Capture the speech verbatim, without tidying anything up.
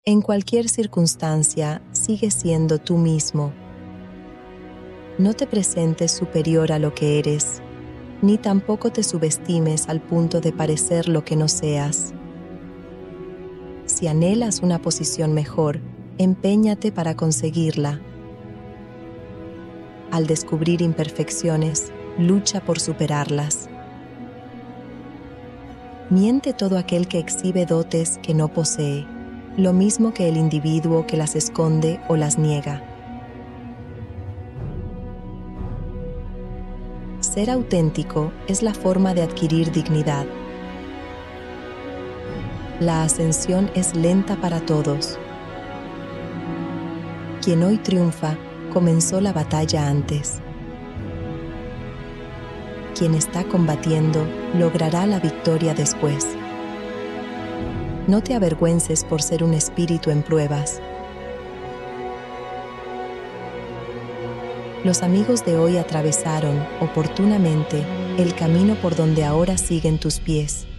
En cualquier circunstancia, sigue siendo tú mismo. No te presentes superior a lo que eres, ni tampoco te subestimes al punto de parecer lo que no seas. Si anhelas una posición mejor, empeñate para conseguirla. Al descubrir imperfecciones, lucha por superarlas. Miente todo aquel que exhibe dotes que no posee, lo mismo que el individuo que las esconde o las niega. Ser auténtico es la forma de adquirir dignidad. La ascensión es lenta para todos. Quien hoy triunfa, comenzó la batalla antes. Quien está combatiendo, logrará la victoria después. No te avergüences por ser un espíritu en pruebas. Los amigos de hoy atravesaron, oportunamente, el camino por donde ahora siguen tus pies.